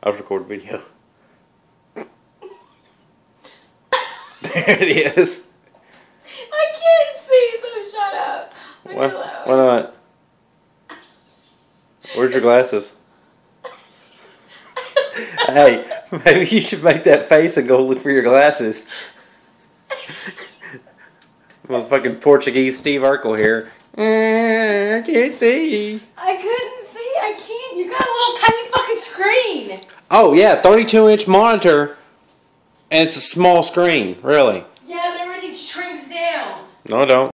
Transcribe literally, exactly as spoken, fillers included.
I was recording video. There it is. I can't see, so shut up. Why, why not? Where's your glasses? Hey, maybe you should make that face and go look for your glasses. Motherfucking Portuguese Steve Urkel here. Uh, I can't see. I couldn't see. I can't. You got a little tiny fucking screen. Oh yeah, thirty-two inch monitor, and it's a small screen. Really? Yeah, but everything shrinks down. No, I don't.